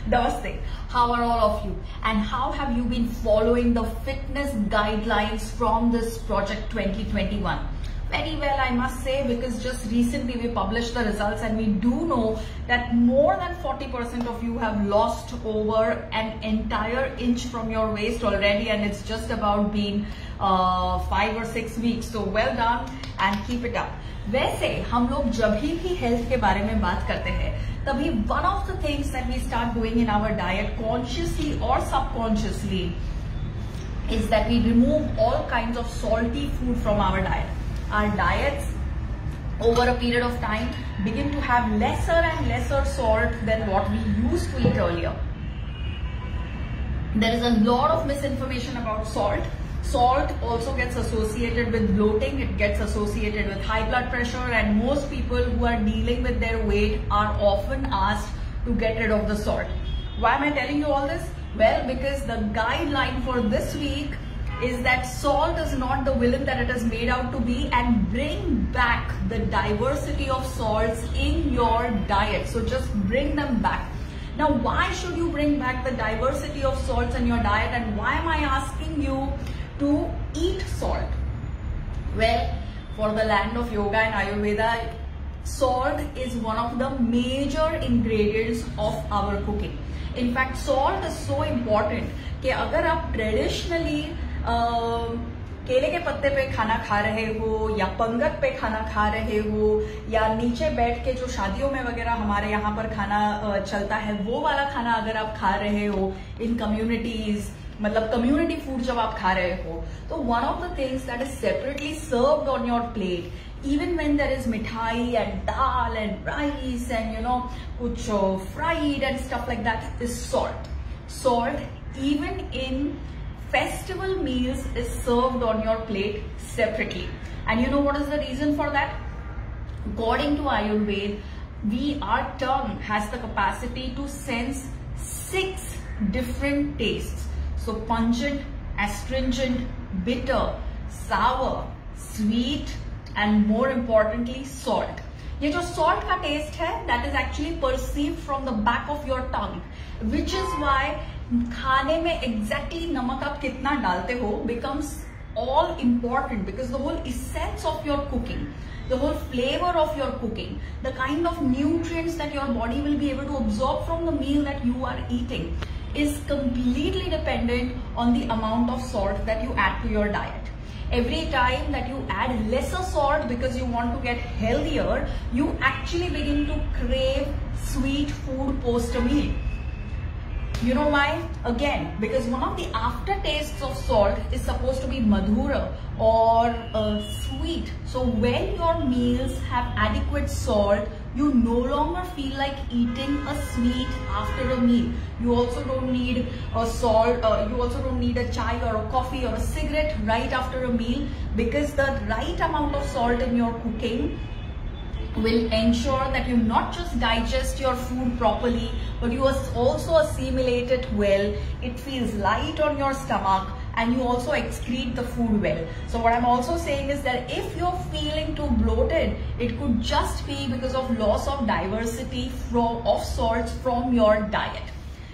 Namaste. How are all of you? And how have you been following the fitness guidelines from this Project 2021? Very well, I must say, because just recently we published the results and we do know that more than 40% of you have lost over an entire inch from your waist already, and it's just about being 5 or 6 weeks. So well done and keep it up. वैसे हम लोग जब भी health के बारे में बात करते हैं तभी one of the things that we start doing in our diet consciously or subconsciously is that we remove all kinds of salty food from our diet. Our diets over a period of time begin to have lesser and lesser salt than what we used to eat earlier. There is a lot of misinformation about salt. Salt also gets associated with bloating, it gets associated with high blood pressure, and most people who are dealing with their weight are often asked to get rid of the salt. Why am I telling you all this? Well, because the guideline for this week is that salt is not the villain that it is made out to be, and bring back the diversity of salts in your diet. So just bring them back. Now, why should you bring back the diversity of salts in your diet, and why am I asking you to eat salt? Well, for the land of yoga and Ayurveda, salt is one of the major ingredients of our cooking. In fact, salt is so important कि अगर आप traditionally केले के पत्ते पे खाना खा रहे हो या पंगत पे खाना खा रहे हो या नीचे बैठ के जो शादियों में वगैरह हमारे यहाँ पर खाना चलता है वो वाला खाना अगर आप खा रहे हो इन कम्युनिटीज, मतलब कम्युनिटी फूड जब आप खा रहे हो, तो one of the things that is separately served on your plate, even when there is mithai and dal and rice and कुछ fried and stuff like that, is salt. Salt even in festival meals is served on your plate separately. And you know what is the reason for that? According to Ayurveda, our tongue has the capacity to sense 6 different tastes. So pungent, astringent, bitter, sour, sweet, and more importantly, salt. ये जो salt का taste है, that is actually perceived from the back of your tongue, which is why खाने में exactly नमक आप कितना डालते हो becomes all important, because the whole essence of your cooking, the whole flavor of your cooking, the kind of nutrients that your body will be able to absorb from the meal that you are eating is completely dependent on the amount of salt that you add to your diet. Every time that you add lesser salt because you want to get healthier, you actually begin to crave sweet food post a meal. You know why? Again, because one of the aftertastes of salt is supposed to be madhura or sweet. So when your meals have adequate salt, you no longer feel like eating a sweet after a meal. You also don't need a salt, you also don't need a chai or a coffee or a cigarette right after a meal, because the right amount of salt in your cooking will ensure that you not just digest your food properly, but you also assimilate it well. It feels light on your stomach, and you also excrete the food well. So what I'm also saying is that if you're feeling too bloated, it could just be because of loss of diversity of salts from your diet.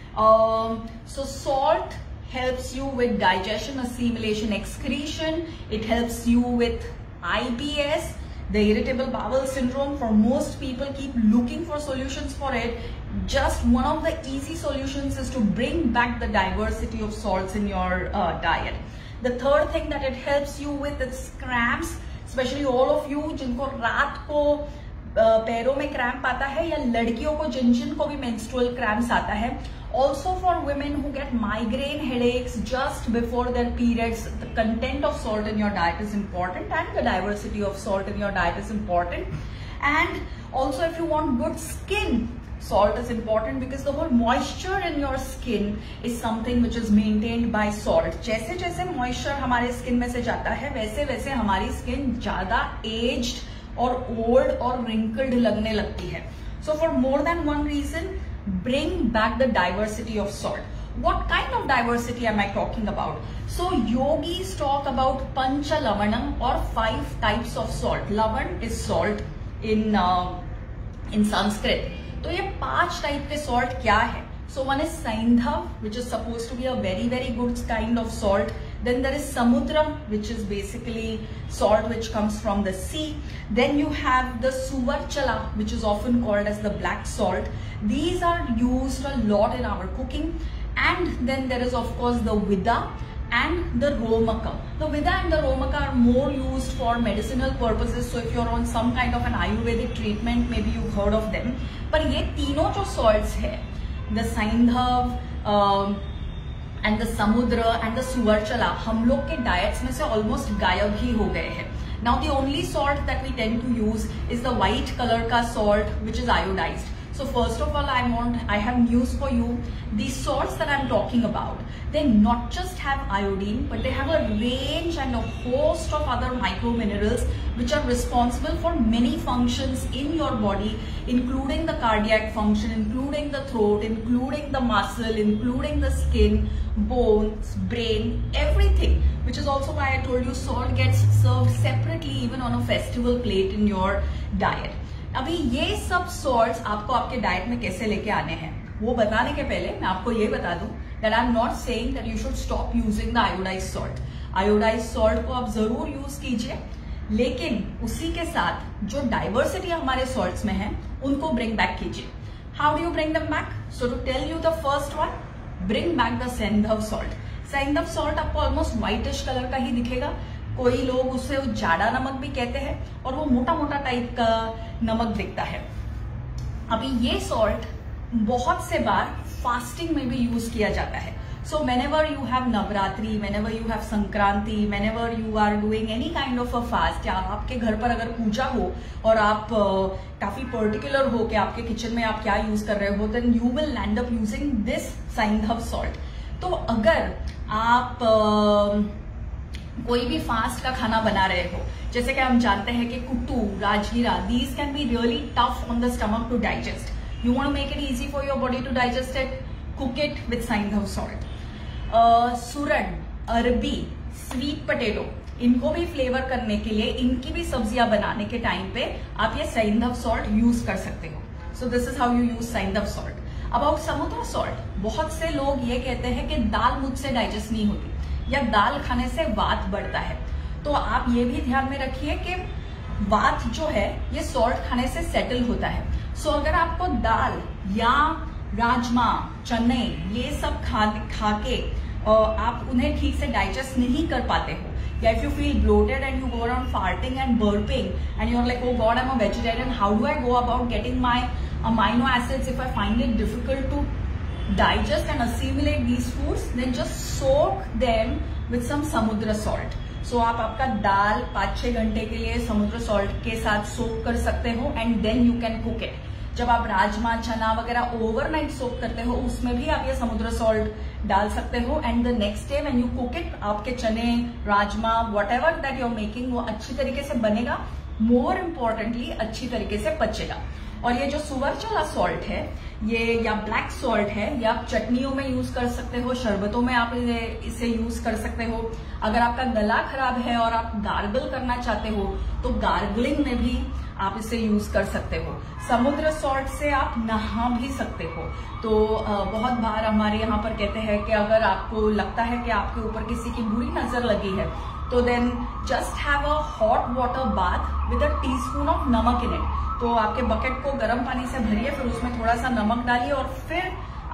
So salt helps you with digestion, assimilation, excretion. It helps you with IBS, the irritable bowel syndrome. For most people keep looking for solutions for it. Just one of the easy solutions is to bring back the diversity of salts in your diet. The third thing that it helps you with is cramps, especially all of you जिनको रात को पैरों में cramp आता है, या लड़कियों को जिन को भी menstrual cramps आता है. Also for women who get migraine headaches just before their periods, the content of salt in your diet is important, and the diversity of salt in your diet is important. And also if you want good skin, salt is important, because the whole moisture in your skin is something which is maintained by salt. जैसे जैसे moisture हमारे skin में से जाता है, वैसे वैसे हमारी skin ज़्यादा aged और old और wrinkled लगने लगती है. So for more than one reason, bring back the diversity of salt. What kind of diversity am I talking about? So yogis talk about pancha lavanam, or 5 types of salt. Lavan is salt in Sanskrit. तो ये 5 type के salt क्या है? So one is Saindhav, which is supposed to be a very, very good kind of salt. Then there is Samudra, which is basically salt which comes from the sea. Then you have the Suvarchala, which is often called as the black salt. These are used a lot in our cooking. And then there is of course the Vida and the Romaka. The Vida and the Romaka are more used for medicinal purposes. So if you're on some kind of an Ayurvedic treatment, maybe you've heard of them. But ये तीनों जो salts है, the Saindhav and the Samudra and the Suvarchala, हम लोग के diets में से almost गायब ही हो गए हैं. Now the only salt that we tend to use is the white color का salt, which is iodized. So first of all, I have news for you. These salts that I'm talking about, they not just have iodine, but they have a range and a host of other micro minerals which are responsible for many functions in your body, including the cardiac function, including the throat, including the muscle, including the skin, bones, brain, everything. Which is also why I told you salt gets served separately even on a festival plate in your diet. अभी ये सब salts आपको आपके diet में कैसे लेके आने हैं वो बताने के पहले मैं आपको ये बता दूं that I'm not saying that you should stop using the iodized salt. Iodized salt को आप जरूर यूज कीजिए, लेकिन उसी के साथ जो डाइवर्सिटी हमारे सॉल्ट्स में है उनको ब्रिंग बैक कीजिए. How do you bring them back? So to tell you the first one, bring back the Saindhav salt. Saindhav salt आपको ऑलमोस्ट व्हाइटिश कलर का ही दिखेगा. कोई लोग उसे जाड़ा नमक भी कहते हैं और वो मोटा मोटा टाइप का नमक दिखता है. अभी ये सॉल्ट बहुत से बार फास्टिंग में भी यूज किया जाता है. सो whenever you have Navratri, whenever you have Sankranti, whenever you are doing any kind of a fast, या आपके घर पर अगर पूजा हो और आप काफी पर्टिकुलर हो कि आपके किचन में आप क्या यूज कर रहे हो, then you will end up using this Saindhav salt. तो अगर आप कोई भी फास्ट का खाना बना रहे हो, जैसे कि हम जानते हैं कि कुट्टू, राजगीरा, these can be really tough on the stomach to digest. You want to make it easy for your body to digest it? Cook it with Saindhav salt. सुरन, अरबी, स्वीट पोटैटो, इनको भी फ्लेवर करने के लिए इनकी भी सब्जियां बनाने के टाइम पे आप ये Saindhav salt यूज कर सकते हो. So this is how you use Saindhav salt. About Samudra salt, बहुत से लोग ये कहते हैं कि दाल मुझसे डाइजेस्ट नहीं होती या दाल खाने से वात बढ़ता है. तो आप ये भी ध्यान में रखिए कि वात जो है ये सॉल्ट खाने से सेटल होता है. सो अगर आपको दाल या राजमा, चने ये सब खा के आप उन्हें ठीक से डाइजेस्ट नहीं कर पाते हो, या if you feel bloated and you go around farting and burping and you are like, oh god, I am a vegetarian, how do I go about getting my amino acids if I find it difficult to digest and assimilate these foods, then just soak them with some samudra salt. So आप आपका दाल 5-6 घंटे के लिए समुद्र salt के साथ सोक कर सकते हो and then you can cook it. जब आप राजमा, चना वगैरह ओवरनाइट सोक करते हो उसमें भी आप ये समुद्र सॉल्ट डाल सकते हो and the next day when you cook it, आपके चने, rajma, whatever that you're making वो अच्छी तरीके से बनेगा, more importantly अच्छी तरीके से पचेगा. और ये जो सुवरचला सॉल्ट है ये या ब्लैक सॉल्ट है, ये आप चटनियों में यूज कर सकते हो, शरबतों में आप इसे यूज कर सकते हो. अगर आपका गला खराब है और आप गार्गल करना चाहते हो तो गार्गलिंग में भी आप इसे यूज कर सकते हो. समुद्र सॉल्ट से आप नहा भी सकते हो. तो बहुत बार हमारे यहाँ पर कहते हैं कि अगर आपको लगता है कि आपके ऊपर किसी की बुरी नजर लगी है तो then just have a hot water bath with a teaspoon of नमक इन इट. तो आपके बकेट को गर्म पानी से भरिए, फिर उसमें थोड़ा सा नमक डालिए और फिर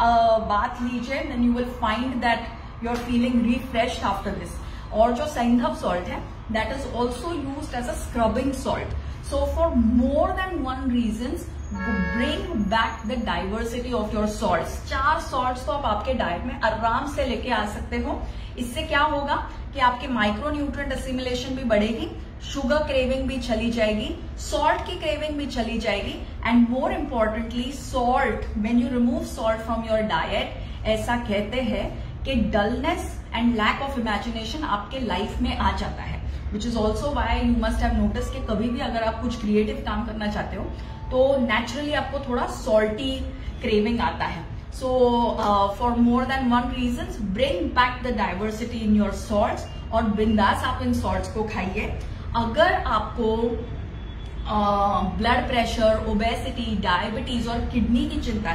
बाथ लीजिए. Then you will find that you are feeling refreshed after this. और जो Saindhav salt है that is also used as a scrubbing salt. So for more than one reasons bring back the diversity of your salts. 4 salts तो आप आपके diet में आराम से लेके आ सकते हो. इससे क्या होगा कि आपके माइक्रो न्यूट्रिएंट असिमिलेशन भी बढ़ेगी, शुगर क्रेविंग भी चली जाएगी, सॉल्ट की क्रेविंग भी चली जाएगी, and more importantly salt, when you remove salt from your diet, ऐसा कहते हैं कि dullness and lack of imagination आपके लाइफ में आ जाता है. Which is also why you must have notice कि कभी भी अगर आप कुछ क्रिएटिव काम करना चाहते हो तो नेचुरली आपको थोड़ा सॉल्टी क्रेविंग आता है. So for more than one reasons, bring back the diversity in your salts और बिंदास आप इन सॉल्ट्स को खाइए. अगर आपको ब्लड प्रेशर, ओबेसिटी, डायबिटीज और किडनी की चिंता है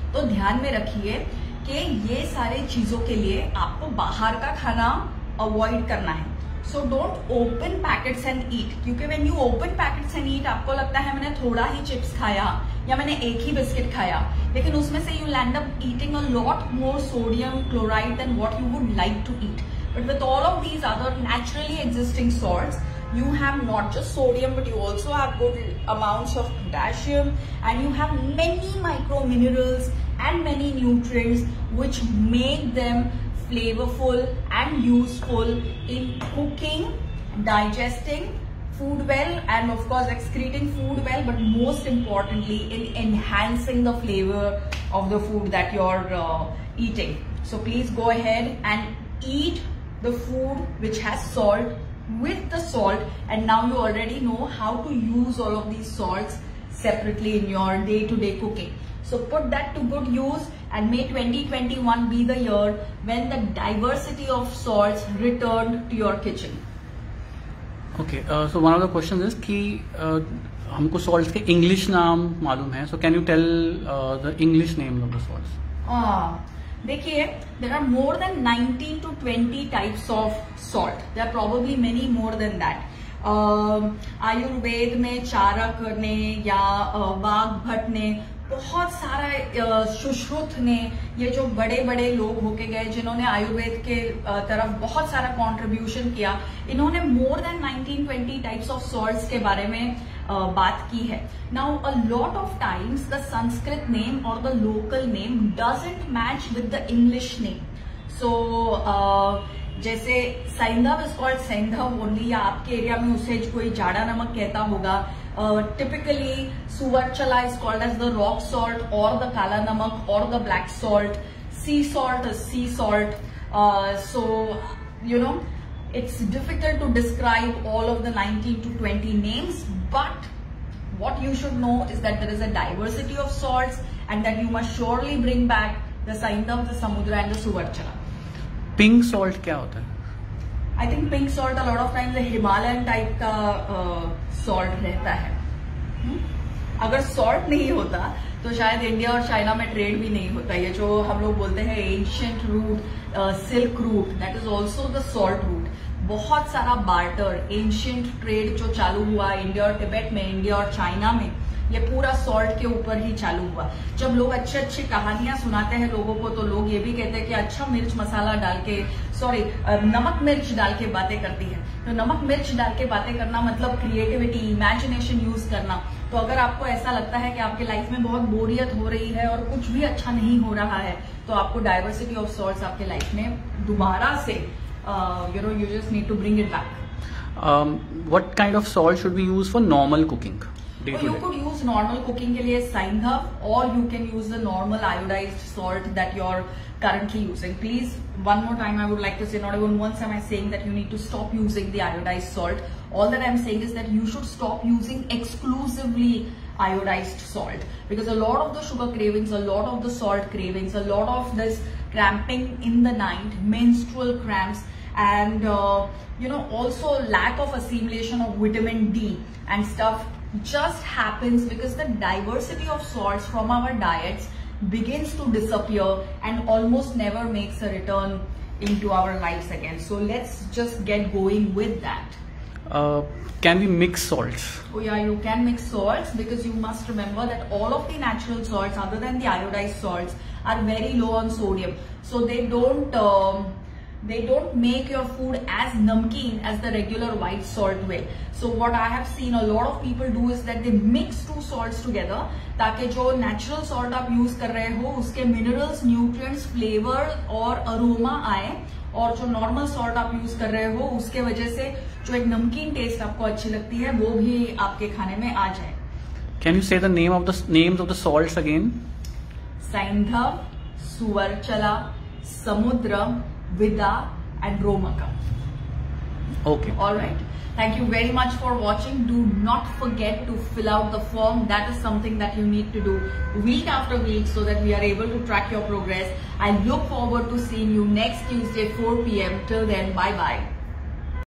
तो ध्यान में रखिए कि ये सारे चीजों के लिए आपको बाहर का खाना अवॉइड करना है. So don't open packets and eat, क्योंकि when you open packets and eat आपको लगता है मैंने थोड़ा ही चिप्स खाया या मैंने एक ही बिस्किट खाया, लेकिन उसमें से you land up eating a lot more sodium chloride than what you would like to eat. But with all of these other naturally existing salts, you have not just sodium, but you also have good amounts of potassium, and you have many micro minerals and many nutrients which make them flavorful and useful in cooking, digesting food well, and of course excreting food well, but most importantly in enhancing the flavor of the food that you're eating. So please go ahead and eat the food which has salt with the salt, and now you already know how to use all of these salts separately in your day-to-day cooking. So put that to good use, and may 2021 be the year when the diversity of salts return to your kitchen. Okay, so one of the questions is कि हमको salts के English नाम मालूम है, so can you tell the English names of the salts? देखिए, there are more than 19 to 20 types of salt. There are probably many more than that. Ayurveda में चारक ने या वाघभट ने, बहुत सारा सुश्रुत ने, ये जो बड़े बड़े लोग होके गए जिन्होंने आयुर्वेद के तरफ बहुत सारा कंट्रीब्यूशन किया, इन्होंने more than 19-20 types of salts के बारे में बात की है. Now a lot of times the Sanskrit name और the local name doesn't match with the English name. So जैसे Saindhav is called Saindhav only, या आपके एरिया में उसे कोई जाड़ा नमक कहता होगा. Typically suvarchala is called as the rock salt or the kala namak or the black salt. Sea salt is sea salt. So you know, it's difficult to describe all of the 19 to 20 names, but what you should know is that there is a diversity of salts, and that you must surely bring back the Saindhav, the Samudra and the Suvarchala. Pink salt क्या होता है? I think pink salt a lot of times the Himalayan type का salt रहता है. अगर salt नहीं होता तो शायद इंडिया और चाइना में ट्रेड भी नहीं होता. ये जो हम लोग बोलते हैं ancient route, silk route, that is also the salt route. बहुत सारा बार्टर, एंशिएंट ट्रेड जो चालू हुआ इंडिया और तिब्बत में, इंडिया और चाइना में, ये पूरा सॉल्ट के ऊपर ही चालू हुआ. जब लोग अच्छी अच्छी कहानियां सुनाते हैं लोगों को, तो लोग ये भी कहते हैं कि अच्छा मिर्च मसाला डाल के, सॉरी नमक मिर्च डाल के बातें करती है. तो नमक मिर्च डाल के बातें करना मतलब क्रिएटिविटी, इमेजिनेशन यूज करना. तो अगर आपको ऐसा लगता है कि आपके लाइफ में बहुत बोरियत हो रही है और कुछ भी अच्छा नहीं हो रहा है, तो आपको डाइवर्सिटी ऑफ सॉल्ट्स आपके लाइफ में दोबारा से you just need to bring it back. What kind of salt should we use for normal cooking? You could use normal cooking के लिए Saindhav, or you can use the normal iodized salt that you're currently using. Please, one more time I would like to say, not even once am I saying that you need to stop using the iodized salt. All that I'm saying is that you should stop using exclusively iodized salt, because a lot of the sugar cravings, a lot of the salt cravings, a lot of this cramping in the night, menstrual cramps, and also lack of assimilation of vitamin D and stuff just happens because the diversity of salts from our diets begins to disappear and almost never makes a return into our lives again. So let's just get going with that. Can we mix salts? Oh yeah, you can mix salts, because you must remember that all of the natural salts other than the iodized salts are very low on sodium. So they don't make your food as namkeen as the regular white salt will. So what I have seen a lot of people do is that they mix two salts together, ताकि जो natural salt आप use कर रहे हो उसके minerals, nutrients, flavor और aroma आए, और जो नॉर्मल सॉल्ट आप यूज कर रहे हो उसके वजह से जो एक नमकीन टेस्ट आपको अच्छी लगती है वो भी आपके खाने में आ जाए. Can you say the names of the salts again? Saindhav, Suvarchala, Samudra, Vida and Romaka. Okay. All right. Thank you very much for watching. Do not forget to fill out the form. That is something that you need to do week after week so that we are able to track your progress. I look forward to seeing you next Tuesday 4 p.m. Till then, bye bye.